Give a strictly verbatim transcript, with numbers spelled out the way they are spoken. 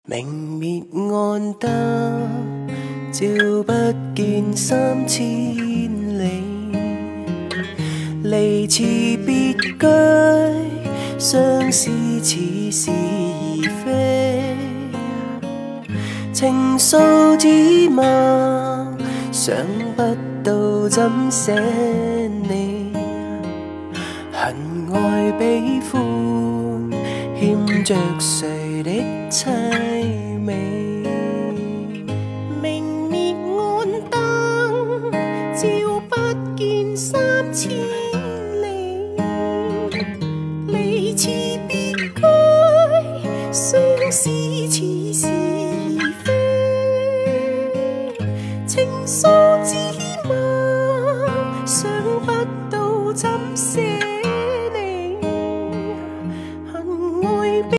明灭暗灯，照不见三千里。离辭別居，相思似是而非。情愫只默，想不到怎寫你。恨愛比歡，欠着誰的凄美。明滅暗燈，照不見三千里。離辭別居，相思